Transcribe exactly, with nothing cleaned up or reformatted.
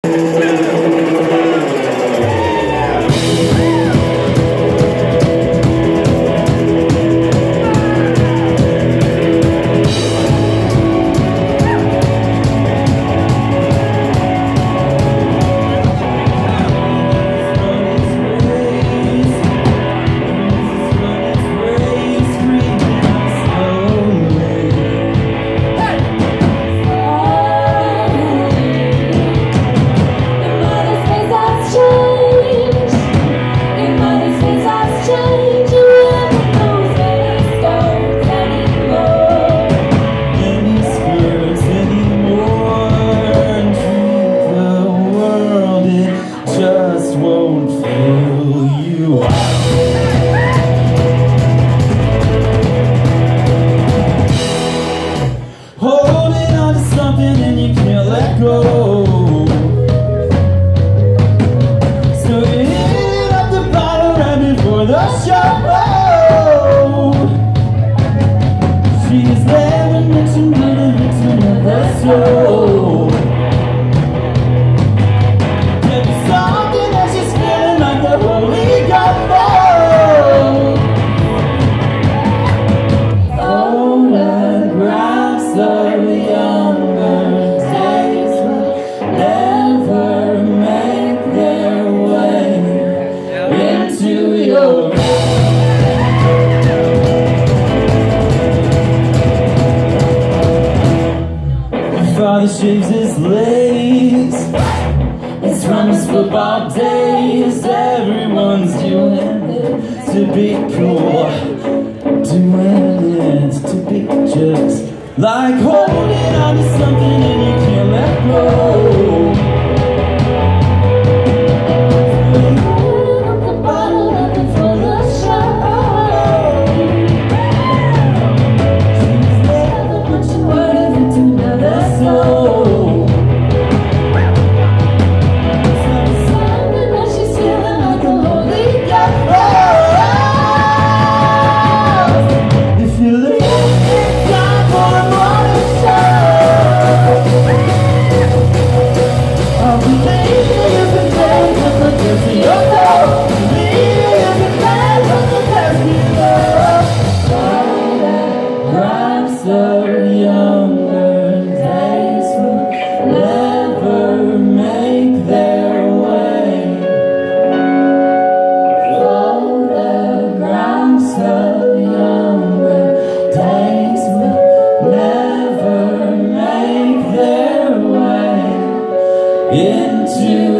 Shaves his legs. It's from his football days. Everyone's doing it to be cool, doing it to be just like holding on to something and you can't let go. Up the bottle, nothing for the show. She's never much word into another soul. Into